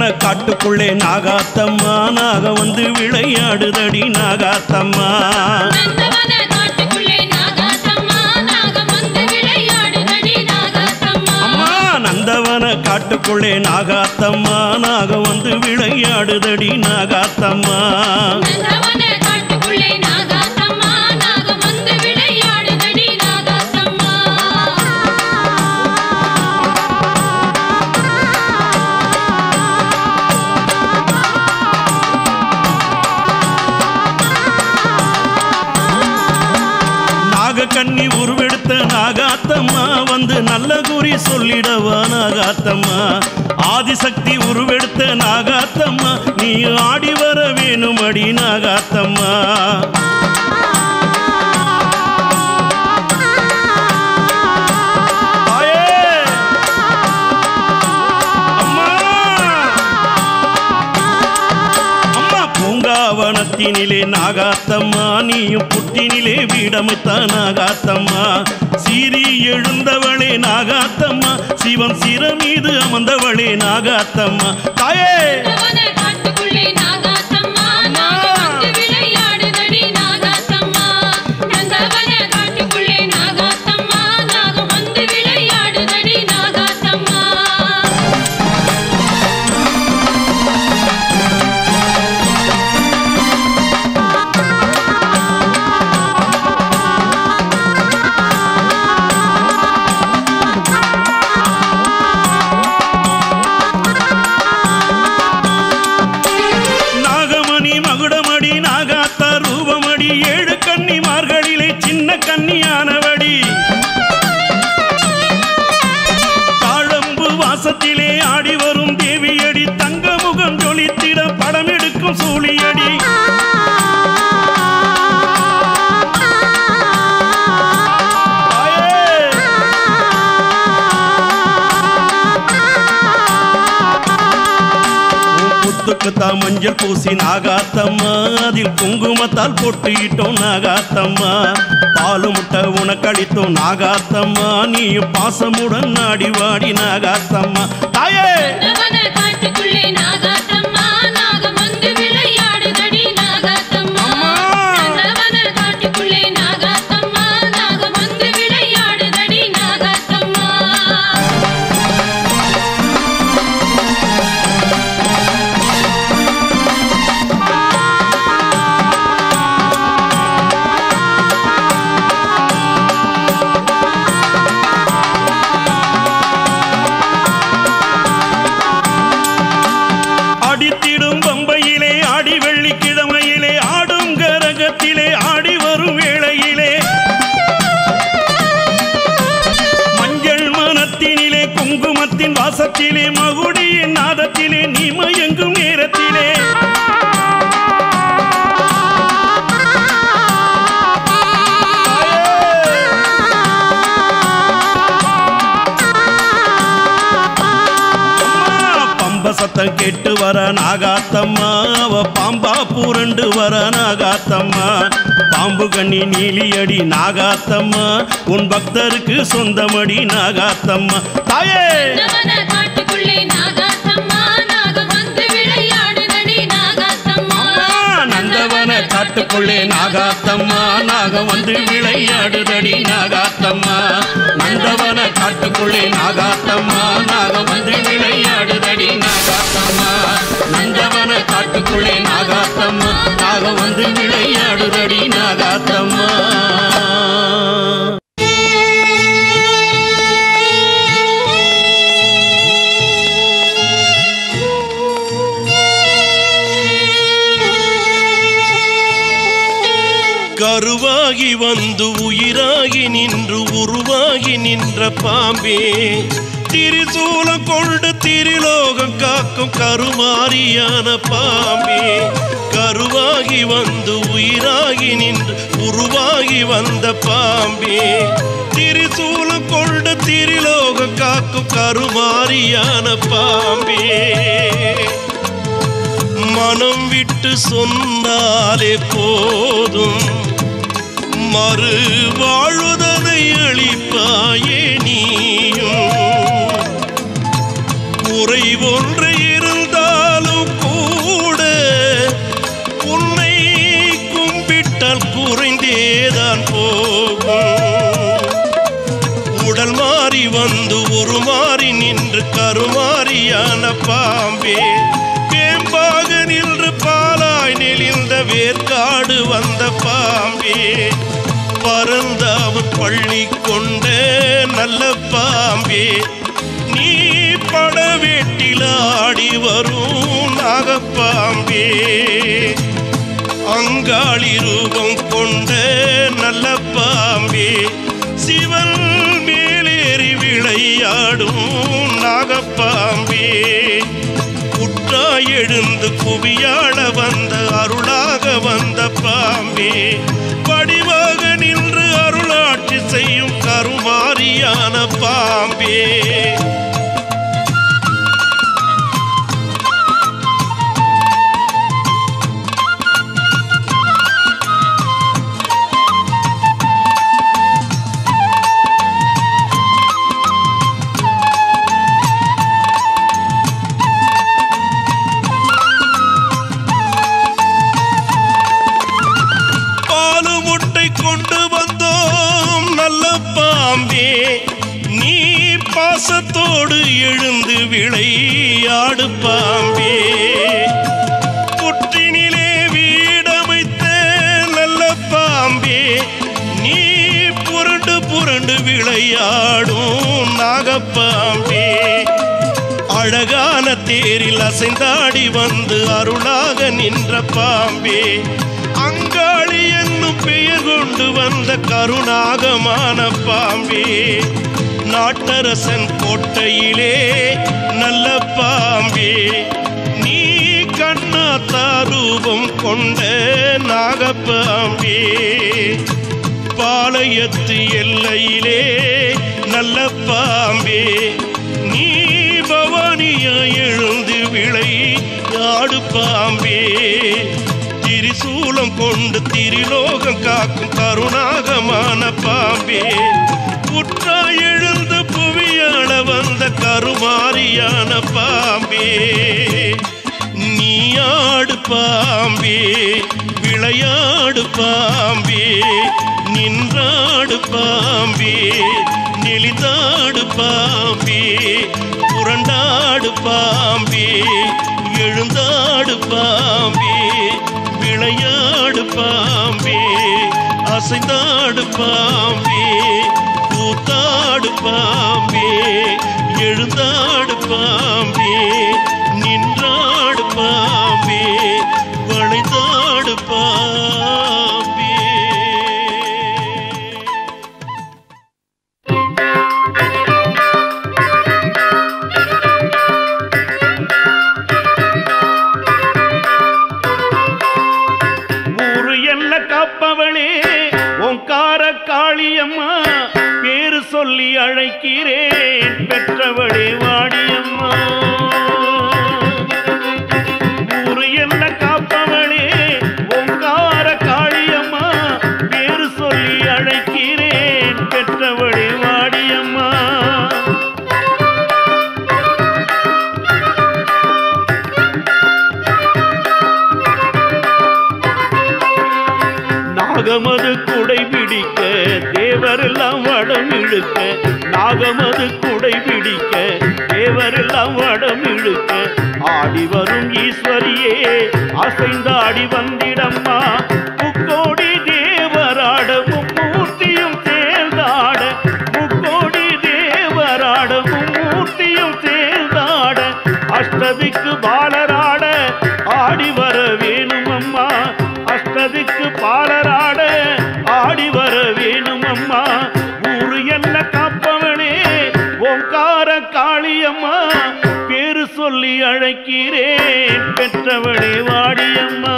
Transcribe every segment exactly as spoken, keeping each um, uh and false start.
நந்தவன காட்டுக்குள்ளே நாகாத்தம்மா நாக வந்து விளையாடுதடி நாகாத்தம்மா நந்தவன காட்டுக்குள்ளே நாகாத்தம்மா நாக வந்து விளையாடுதடி நாகாத்தம்மா அம்மா நந்தவன காட்டுக்குள்ளே நாகாத்தம்மா நாக வந்து விளையாடுதடி நாகாத்தம்மா நந்தவன காட்டுக்குள்ளே நாகாத்தம்மா நாக வந்து விளையாடுதடி நாகாத்தம்மா கண்ணி உருவெடுத்த நாகாத்தம்மா வந்து நல்ல குறி சொல்லிடவா நாகாத்தம்மா ஆதிசக்தி உருவெடுத்த நாகாத்தம்மா நீ ஆடி வர வேணும் அடி நாகாத்தம்மா பூங்காவனத்தினிலே நாகாத்தம்மா நீயும் புட்டினிலே வீடமைத்த நாகாத்தம்மா சீறி எழுந்தவளே நாகாத்தம்மா சிவன் சிர மீது அமர்ந்தவளே நாகாத்தம்மா தாயே காட்டுக்குள்ளே நாகாத்தம்மா நாக வந்து விளையாடுதடி நாகாத்தம்மா நந்தவன காட்டுக்குள்ளே நாகாத்தம்மா நாக வந்து விளையாடுதடி நாகாத்தம்மா கன்னியானவடி தாழம்பு வாசத்திலே ஆடி வரும் தேவியடி தங்க முகம் ஜொலித்திட படம் எடுக்கும் சூழியடி புத்துக்குத்தான் மஞ்சள் பூசி நாகாத்தம்மா அதில் குங்குமத்தால் பொட்டிட்டோம் நாகாத்தம்மா பாலு முட்டை உனக்களித்தோம் நாகாத்தம்மா நீயும் பாசமுடன் நாடி வாடி நாகாத்தம்மா தாயே காட்டுக்குள்ளே நாகாத்தம்மா நாக வந்து விளையாடுதடி நாகாத்தம்மா காட்டுக்குள்ளே நாகாத்தம்மா நாக வந்து விளையாடுதடி நாகாத்தம்மா வாசத்திலே மகுடியின் நாதத்திலே நீ மயங்கும் நேரத்திலே பம்ப சத்தம் கேட்டு வர நாகாத்தம்மா அவ பாம்பா பூரண்டு வர நாகாத்தம்மா பாம்பு கண்ணி நீலியடி நாகாத்தம்மா உன் பக்தருக்கு சொந்தமடி நாகாத்தம்மா தாயே காட்டுக்குள்ளே நாகாத்தம்மா நாக வந்து விளையாடுதடி நாகாத்தம்மா நந்தவன காட்டுக்குள்ளே நாகாத்தம்மா நாக வந்து விளையாடுதடி நாகாத்தம்மா நந்தவன காட்டுக்குள்ளே நாகாத்தம்மா நாக வந்து விளையாடுதடி நாகாத்தம்மா நந்தவன காட்டுக்குள்ளே நாகாத்தம்மா நாக வந்து விளையாடுதடி நாகாத்தம்மா கருவாகி வந்து உயிராகி நின்று உருவாகி நின்ற பாம்பே திரிசூலம் கொண்டு திரிலோகம் காக்கும் கருமாரியான பாம்பே கருவாகி வந்து உயிராகி நின்று உருவாகி வந்த பாம்பே திரிசூலம் கொண்டு திரிலோகம் காக்கும் கருமாரியான பாம்பே மனம் விட்டு சொன்னாலே போதும் மறு வாழுதனை அளிப்பாயே நீயும் குறை ஒன்று இருந்தால் ஆடி வந்து உருமாறி நின்று கருமாறியான பாம்பே வேம்பாக நின்று பாலாய் நெளிந்த வேற்காடு வந்த பாம்பே பரந்தாவன் பள்ளி கொண்ட நல்ல பாம்பே நீ படவேட்டில் ஆடி வரும் நாகப்பாம்பே அங்காளி ரூபம் கொண்ட நல்ல பாம்பே சிவன் மேலேறி விளையாடும் நாகப்பாம்பே குற்றாய் எழுந்து குவியாட வந்த அருளாக வந்த பாம்பே வடிவாக நின்று அருளாட்சி செய்யும் கருமாரியான பாம்பே நீ பாசத்தோடு எழுந்து விளையாடு பாம்பே புற்றினிலே வீடமைத்த நல்ல பாம்பே நீ புரண்டு புரண்டு விளையாடும் நாகப்பாம்பே அழகான தேரில் அசைந்தாடி வந்து அருளாக நின்ற பாம்பே அங்காளி என்னும் பெயர் கொண்டு வந்த கருணாகமான பாம்பே நாட்டரசன் கோட்டையிலே நல்ல பாம்பே நீ கண்ணாத்தா ரூபம் கொண்ட நாகப்பாம்பே பாளையத்து எல்லையிலே நல்ல பாம்பே நீ பவானியா எழுந்து விளையாடு பாம்பே திரிசூலம் கொண்டு திரிலோகம் காக்கும் கருணாகமான பாம்பே குற்றாய் எழுந்து புவியாள வந்த கருமாரியான பாம்பே நீ ஆடு பாம்பே விளையாடு பாம்பே நின்றாடு பாம்பே நெளிந்தாடு பாம்பே புரண்டாடு பாம்பே எழுந்தாடு பாம்பே விளையாடு பாம்பே அசைந்தாடு பாம்பே கூத்தாடு பாம்பே எழுந்தாடு பாம்பே நின்றாடு பாம்பே வளைந்தாடு பாம்பே ஊரு எல்ல காப்பவளே ஓங்கார காளியம்மா பேரு சொல்லி அழைக்கிறேன் பெற்றவளே வாடியம்மா ஊரு எல்ல காப்பவளே ஓங்கார காளியம்மா பேரு சொல்லி அழைக்கிறேன் பெற்றவளே வாடியம்மா நாகமது குடை பிடிக்க தேவரெல்லாம் வடம் இழுக்க நாகமது குடை பிடிக்க தேவரெல்லாம் வடம் இழுக்க ஆடி வரும் ஈஸ்வரியே அசைந்தாடி வந்திடம்மா முக்கோடி தேவராட மும்மூர்த்தியும் சேர்ந்தாட முக்கோடி தேவராட மும்மூர்த்தியும் சேர்ந்தாட அஷ்டதிக்கு பாலராட ஆடி வர வேணும் அம்மா அஷ்டதிக்கு பாலராட ஆடி வர வேணும் அம்மா ஊரு என்ன காப்பவனே ஓங்கார காளியம்மா பேரு சொல்லி அழைக்கிறேன் பெற்றவளே வாடியம்மா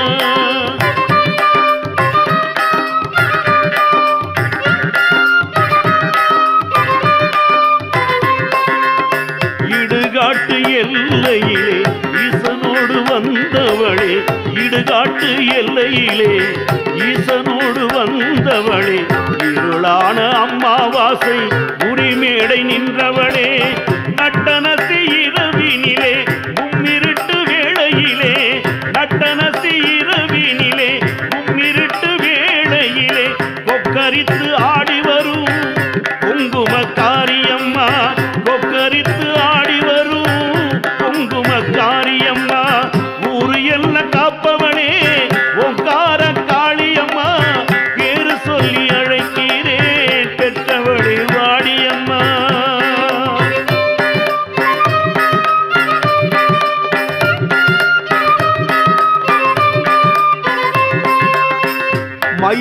இடுகாட்டு எல்லையிலே ஈசனோடு வந்தவளே இடுகாட்டு எல்லையிலே ஈசனோடு வந்தவளே இருளான அம்மாவாசை உரிமேடை நின்றவளே நட்டனசி இரவினிலே மும்மிருட்டு வேளையிலே நட்டனசி இரவினிலே மும்மிருட்டு வேளையிலே கொக்கரித்து ஆடி வரும் குங்கும காரியம்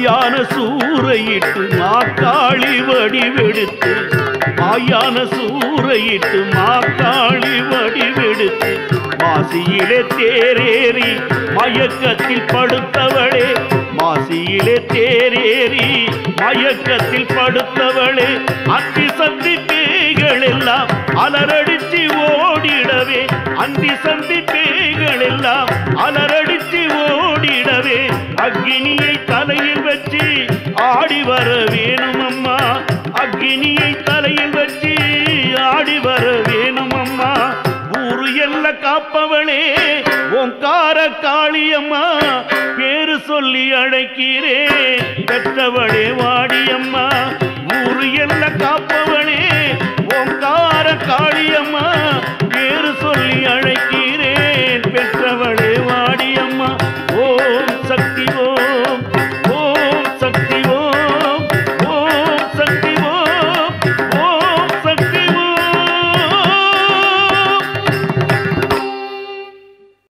மாயான சூறையிட்டு மாக்காளி வடிவெடுத்து மாயான சூறையிட்டு மாக்காளி வடிவெடுத்து மாசியிலே தேரேறி மயக்கத்தில் படுத்தவளே மாசியிலே தேரேறி மயக்கத்தில் படுத்தவளே அத்தி சந்தி பேய்கள் எல்லாம் அலரடிச்சு ஓடிடவே அந்தி சந்தி பேய்கள் எல்லாம் அலரடிச்சு ஓடிடவே அக்னியை தலையில் வச்சு ஆடி வர வேணும் அம்மா அக்னியை தலையில் வச்சு ஆடி வர வேணும் அம்மா ஊரு எல்ல காப்பவளே ஓங்கார காளியம்மா பேரு சொல்லி அழைக்கிறேன் பெற்றவளே வாடியம்மா ஊரு எல்ல காப்பவளே